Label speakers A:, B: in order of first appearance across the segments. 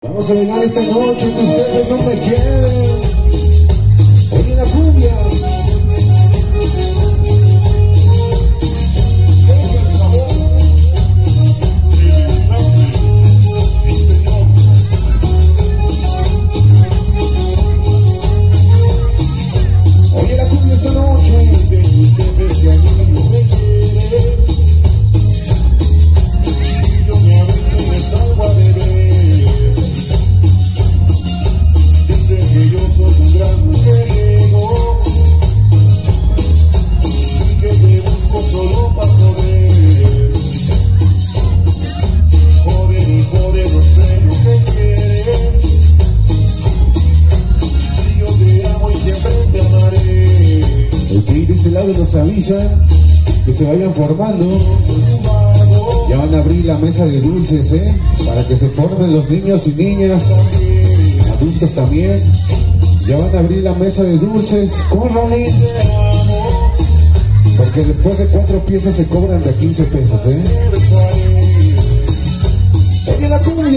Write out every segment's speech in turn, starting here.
A: Vamos a bailar esta noche que ustedes no me quieren. Oye la cumbia. Oye la cumbia esta noche. Dice que ustedes que a mí no me quieren. Y yo me abrigo y me salgo a beber. Que yo soy un gran mujeriego y que te busco solo para joder. Joder y joder, no sé lo que quieres. Si yo te amo y siempre te amaré. El que de ese lado nos avisa que se vayan formando. Ya van a abrir la mesa de dulces, para que se formen los niños y niñas, adultos también. Ya van a abrir la mesa de dulces. ¡Córrale! Porque después de 4 piezas se cobran de 15 pesos, ¡Oye la cumbia!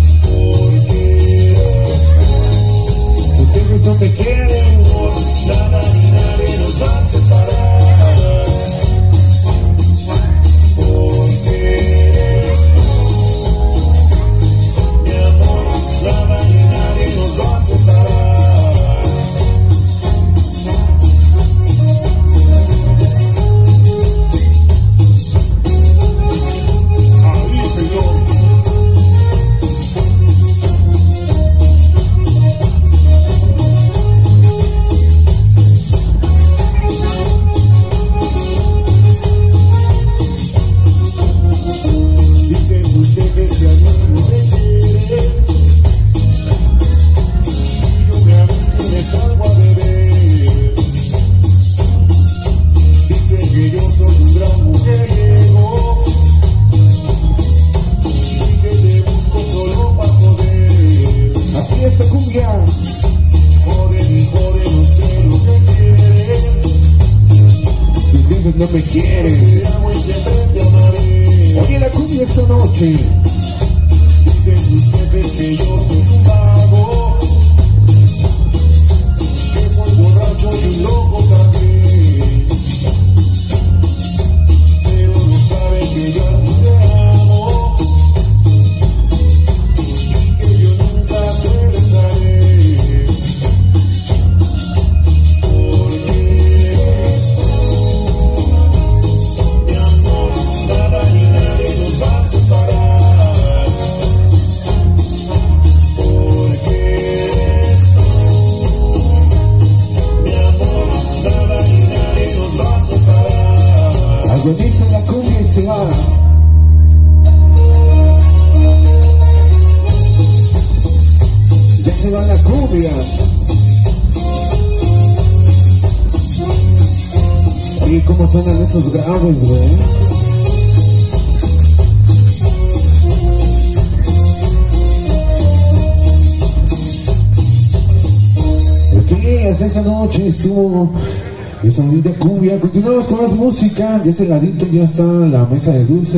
A: Ustedes no me quieren. Nada ni nadie nos va a separar. Porque mi amor, nada ni nadie nos va a separar. No me quieren. Oye la cumbia esta noche. Dicen tus jefes que yo soy un vago, que soy borracho y un loco también, pero no saben que yo no te amo y que yo nunca te dejaré. Agoniza la cumbia y se va. Ya se va la cumbia. Oye, ¿cómo suenan esos graves, güey? Ok, hasta esa noche estuvo esa bonita cumbia. Continuamos con más música. De ese ladito ya está la mesa de dulces.